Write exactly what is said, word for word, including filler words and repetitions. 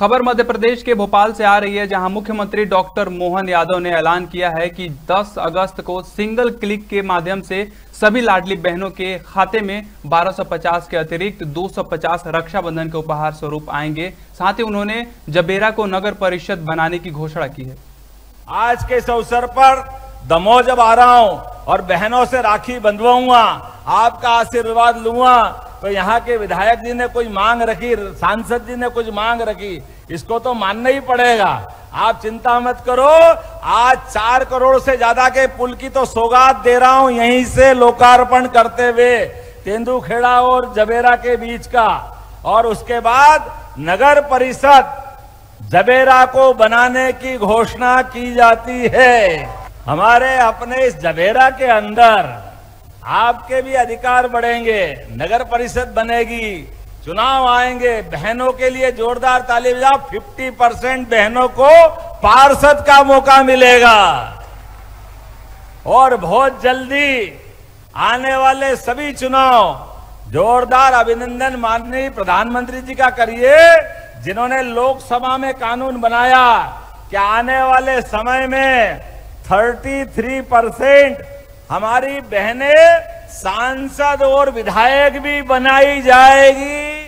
खबर मध्य प्रदेश के भोपाल से आ रही है, जहां मुख्यमंत्री डॉक्टर मोहन यादव ने ऐलान किया है कि दस अगस्त को सिंगल क्लिक के माध्यम से सभी लाडली बहनों के खाते में बारह सौ पचास के अतिरिक्त दो सौ पचास रक्षाबंधन के उपहार स्वरूप आएंगे। साथ ही उन्होंने जबेरा को नगर परिषद बनाने की घोषणा की है। आज के इस अवसर पर दमोह जब आ रहा हूं और बहनों से राखी बंधवाऊंगा, आपका आशीर्वाद लूंगा, तो यहाँ के विधायक जी ने कोई मांग रखी, सांसद जी ने कुछ मांग रखी, इसको तो मानना ही पड़ेगा। आप चिंता मत करो, आज चार करोड़ से ज्यादा के पुल की तो सौगात दे रहा हूं यहीं से लोकार्पण करते हुए, तेंदुखेड़ा और जबेरा के बीच का। और उसके बाद नगर परिषद जबेरा को बनाने की घोषणा की जाती है। हमारे अपने इस जबेरा के अंदर आपके भी अधिकार बढ़ेंगे, नगर परिषद बनेगी, चुनाव आएंगे। बहनों के लिए जोरदार ताली बजाओ। पचास परसेंट बहनों को पार्षद का मौका मिलेगा। और बहुत जल्दी आने वाले सभी चुनाव जोरदार अभिनंदन माननीय प्रधानमंत्री जी का करिए, जिन्होंने लोकसभा में कानून बनाया कि आने वाले समय में तैंतीस परसेंट हमारी बहनें सांसद और विधायक भी बनाई जाएगी।